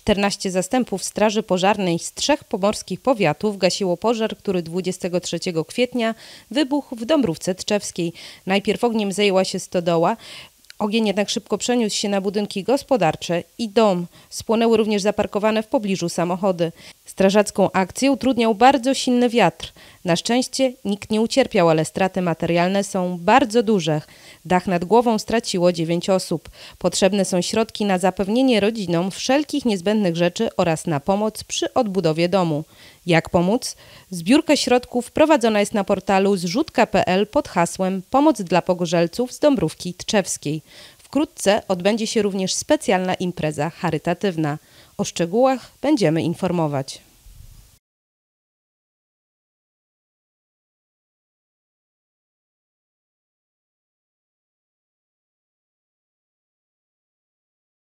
14 zastępów Straży Pożarnej z 3 pomorskich powiatów gasiło pożar, który 23 kwietnia wybuchł w Dąbrówce Tczewskiej. Najpierw ogniem zajęła się stodoła. Ogień jednak szybko przeniósł się na budynki gospodarcze i dom. Spłonęły również zaparkowane w pobliżu samochody. Strażacką akcję utrudniał bardzo silny wiatr. Na szczęście nikt nie ucierpiał, ale straty materialne są bardzo duże. Dach nad głową straciło 9 osób. Potrzebne są środki na zapewnienie rodzinom wszelkich niezbędnych rzeczy oraz na pomoc przy odbudowie domu. Jak pomóc? Zbiórka środków prowadzona jest na portalu zrzutka.pl pod hasłem Pomoc dla pogorzelców z Dąbrówki Tczewskiej. Wkrótce odbędzie się również specjalna impreza charytatywna. O szczegółach będziemy informować.